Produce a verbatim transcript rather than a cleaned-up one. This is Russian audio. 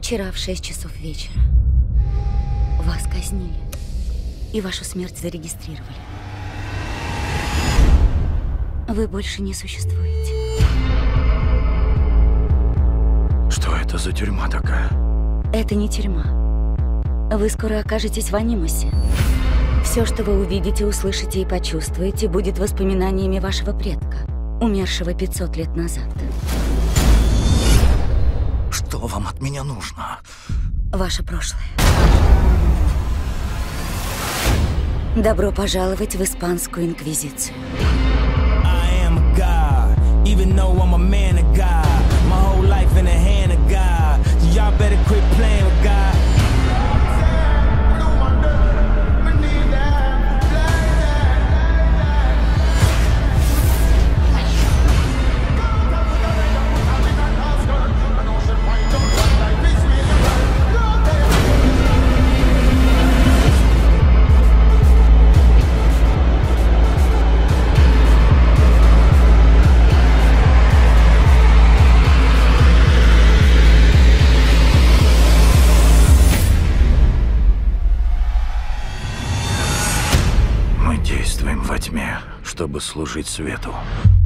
Вчера в шесть часов вечера вас казнили, и вашу смерть зарегистрировали. Вы больше не существуете. Что это за тюрьма такая? Это не тюрьма. Вы скоро окажетесь в анимусе. Все, что вы увидите, услышите и почувствуете, будет воспоминаниями вашего предка, умершего пятьсот лет назад. Что вам от меня нужно? Ваше прошлое. Добро пожаловать в Испанскую инквизицию. Мы действуем во тьме, чтобы служить свету.